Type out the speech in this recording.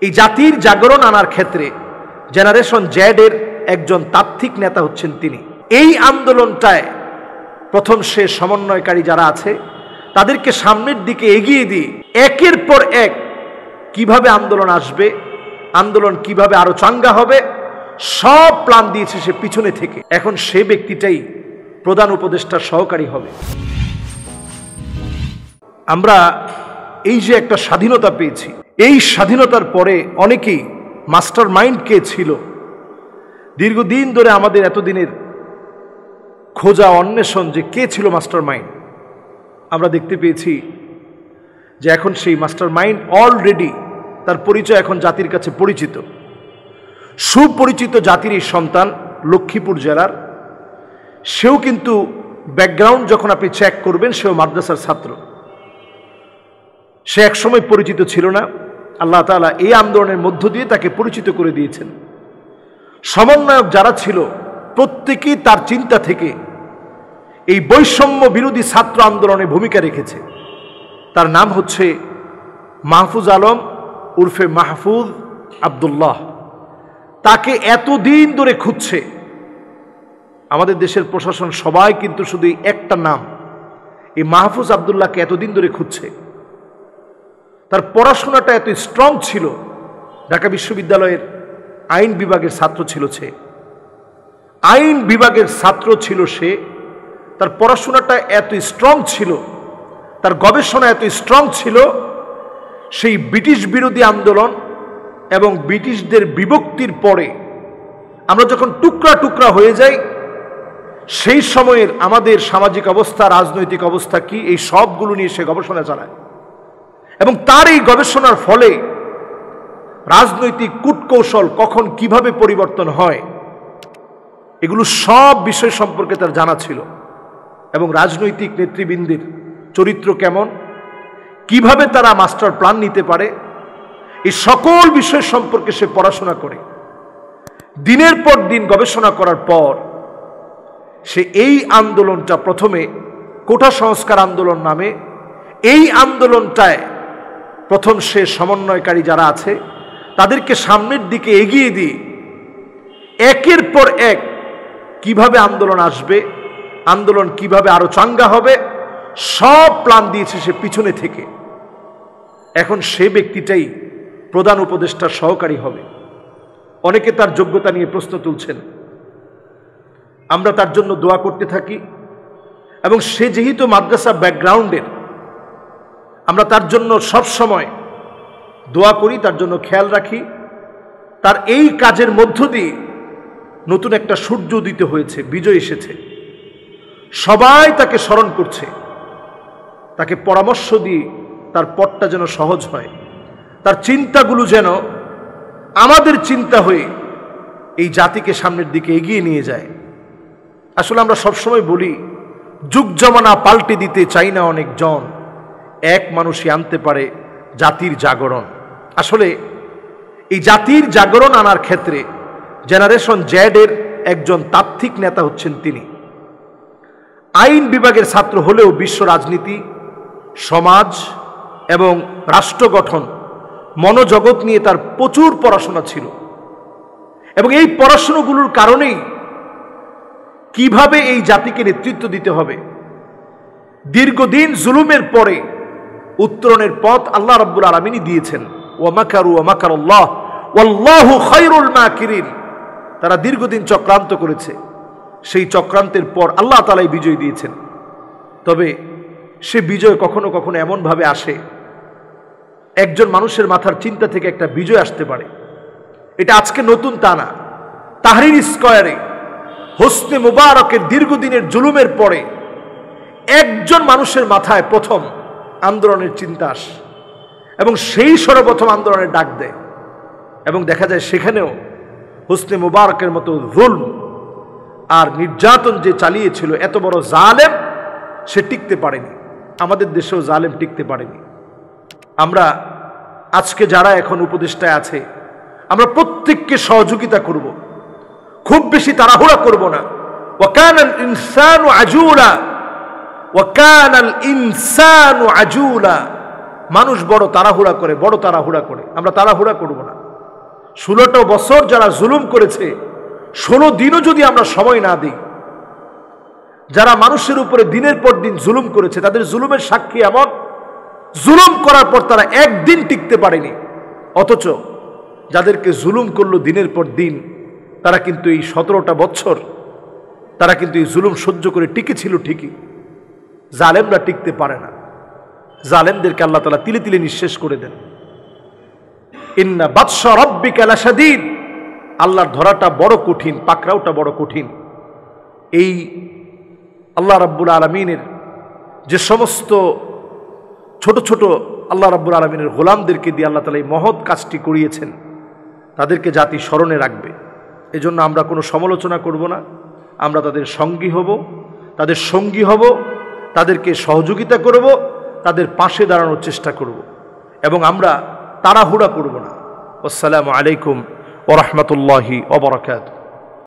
এই জাতির জাগরণ আনার ক্ষেত্রে জেনারেশন জেড এর একজন তাত্ত্বিক নেতা হচ্ছেন তিনি। এই আন্দোলনটায় প্রথম সে সমন্বয়কারী যারা আছে তাদেরকে সামনের দিকে এগিয়ে দিয়ে একের পর এক কিভাবে আন্দোলন আসবে, আন্দোলন কিভাবে আরো চাঙ্গা হবে, সব প্ল্যান দিয়েছে সে পিছনে থেকে। এখন সে ব্যক্তিটাই প্রধান উপদেষ্টার সহকারী হবে। আমরা এই যে একটা স্বাধীনতা পেয়েছি, এই স্বাধীনতার পরে অনেকেই মাস্টার মাইন্ড কে ছিল, দীর্ঘদিন ধরে আমাদের এতদিনের খোঁজা অন্বেষণ যে কে ছিল মাস্টার মাইন্ড, আমরা দেখতে পেয়েছি যে এখন সেই মাস্টার মাইন্ড অলরেডি তার পরিচয় এখন জাতির কাছে পরিচিত, সুপরিচিত জাতির এই সন্তান, লক্ষ্মীপুর জেলার। সেও কিন্তু ব্যাকগ্রাউন্ড যখন আপনি চেক করবেন সেও মাদ্রাসার ছাত্র। সে একসময় পরিচিত ছিল না, আল্লাহ তাআলা এই আন্দোলনের মধ্য দিয়ে তাকে পরিচিত করে দিয়েছেন। সমন্বয়ক যারা ছিল প্রত্যেকেই তার চিন্তা থেকে এই বৈষম্য বিরোধী ছাত্র আন্দোলনে ভূমিকা রেখেছে। তার নাম হচ্ছে মাহফুজ আলম উর্ফে মাহফুজ আব্দুল্লাহ। তাকে এতদিন ধরে খুঁজছে আমাদের দেশের প্রশাসন, সবাই কিন্তু শুধু একটা নাম, এই মাহফুজ আব্দুল্লাহকে এতদিন ধরে খুঁজছে। তার পড়াশোনাটা এত স্ট্রং ছিল, ঢাকা বিশ্ববিদ্যালয়ের আইন বিভাগের ছাত্র ছিল সে, আইন বিভাগের ছাত্র ছিল সে। তার পড়াশোনাটা এত স্ট্রং ছিল, তার গবেষণা এত স্ট্রং ছিল, সেই ব্রিটিশ বিরোধী আন্দোলন এবং ব্রিটিশদের বিভক্তির পরে আমরা যখন টুকরা টুকরা হয়ে যাই, সেই সময়ের আমাদের সামাজিক অবস্থা, রাজনৈতিক অবস্থা কি, এই সবগুলো নিয়ে সে গবেষণা চালায়। এবং তার এই গবেষণার ফলে রাজনৈতিক কূটকৌশল কখন কিভাবে পরিবর্তন হয়, এগুলো সব বিষয় সম্পর্কে তার জানা ছিল। এবং রাজনৈতিক নেতৃবৃন্দের চরিত্র কেমন, কিভাবে তারা মাস্টার প্ল্যান নিতে পারে, এই সকল বিষয় সম্পর্কে সে পড়াশোনা করে দিনের পর দিন গবেষণা করার পর সে এই আন্দোলনটা প্রথমে কোটা সংস্কার আন্দোলন নামে, এই আন্দোলনটায় প্রথম সে সমন্বয়কারী যারা আছে তাদেরকে সামনের দিকে এগিয়ে দিয়ে একের পর এক কিভাবে আন্দোলন আসবে, আন্দোলন কিভাবে আরো চাঙ্গা হবে, সব প্ল্যান দিয়েছে সে পিছনে থেকে। এখন সে ব্যক্তিটাই প্রধান উপদেষ্টার সহকারী হবে। অনেকে তার যোগ্যতা নিয়ে প্রশ্ন তুলছেন, আমরা তার জন্য দোয়া করতে থাকি। এবং সে যেহেতু মাদ্রাসা ব্যাকগ্রাউন্ডের, আমরা তার জন্য সব সময় দোয়া করি, তার জন্য খেয়াল রাখি। তার এই কাজের মধ্য দিয়ে নতুন একটা সূর্য উদিত হয়েছে, বিজয় এসেছে, সবাই তাকে স্মরণ করছে। তাকে পরামর্শ দিয়ে তার পথটা যেন সহজ হয়, তার চিন্তাগুলো যেন আমাদের চিন্তা হয়ে এই জাতিকে সামনের দিকে এগিয়ে নিয়ে যায়। আসলে আমরা সবসময় বলি, যুগ জমানা পাল্টে দিতে চাই না অনেক জন, এক মানুষই আনতে পারে জাতির জাগরণ। আসলে এই জাতির জাগরণ আনার ক্ষেত্রে জেনারেশন জেড এর একজন তাত্ত্বিক নেতা হচ্ছেন তিনি। আইন বিভাগের ছাত্র হলেও বিশ্ব রাজনীতি, সমাজ এবং রাষ্ট্র গঠন, মনোজগৎ নিয়ে তার প্রচুর পড়াশোনা ছিল। এবং এই পড়াশোনাগুলোর কারণেই কিভাবে এই জাতিকে নেতৃত্ব দিতে হবে, দীর্ঘদিন জুলুমের পরে উত্তরণের পথ আল্লাহ রাব্বুল আলামিনই দিয়েছেন। ওয়া মাকারু ওয়া মাকারাল্লাহ ওয়াল্লাহু খায়রুল মাকিরিন। তারা দীর্ঘদিন চক্রান্ত করেছে, সেই চক্রান্তের পর আল্লাহ তাআলাই বিজয় দিয়েছেন। তবে সে বিজয় কখনো কখনো এমনভাবে আসে, একজন মানুষের মাথার চিন্তা থেকে একটা বিজয় আসতে পারে। এটা আজকে নতুন তা না। তাহরির স্কয়ারে হোসনে মুবারকের দীর্ঘদিনের জুলুমের পরে একজন মানুষের মাথায় প্রথম আন্দোলনের চিন্তা আসে এবং সেই সর্বপ্রথম আন্দোলনের ডাক দেয়। এবং দেখা যায় সেখানেও হোসনে মুবারকের মতো জুলম আর নির্যাতন যে চালিয়েছিল, এত বড় জালেম, সে টিকতে পারেনি। আমাদের দেশেও জালেম টিকতে পারেনি। আমরা আজকে যারা এখন উপদেষ্টায় আছে, আমরা প্রত্যেককে সহযোগিতা করব, খুব বেশি তাড়াহুড়া করব না। ওয়াকানাল ইনসানু আজুলা, ওয়াকানাল ইনসানু আজুলা। মানুষ বড় তাড়াহুড়া করে, আমরা তাড়াহুড়া করব না। 16টা বছর যারা জুলুম করেছে, 16 দিনও যদি আমরা সময় না দিই, যারা মানুষের উপরে দিনের পর দিন জুলুম করেছে, তাদের জুলুমের সাক্ষী এমন, জুলুম করার পর তারা একদিন টিকতে পারেনি। অথচ যাদেরকে জুলুম করলো দিনের পর দিন, তারা কিন্তু এই 17টা বছর তারা কিন্তু এই জুলুম সহ্য করে টিকেছিল ঠিকই। জালেমরা টিকতে পারে না, জালেমদেরকে আল্লাহ তাআলা তিলে তিলে নিঃশেষ করে দেন। ইন্না বাতশা রাব্বিকা লাশাদীদ, আল্লাহর ধরাটা বড় কঠিন, পাকড়াওটা বড় কঠিন। এই আল্লাহ রাব্বুল আলামিনের যে সমস্ত ছোট ছোট আল্লাহ রাব্বুল আলামিনের গোলামদেরকে দিয়ে আল্লাহ তাআলা এই মহৎ কাজটি করিয়েছেন, তাদেরকে জাতি স্মরণে রাখবে। এজন্য আমরা কোনো সমালোচনা করব না, আমরা তাদের সঙ্গী হব, তাদের সঙ্গী হব, তাদেরকে সহযোগিতা করব, তাদের পাশে দাঁড়ানোর চেষ্টা করব, এবং আমরা তাড়াহুড়া করব না। আসসালামু আলাইকুম ওয়া রাহমাতুল্লাহি ওয়া বারাকাতুহু।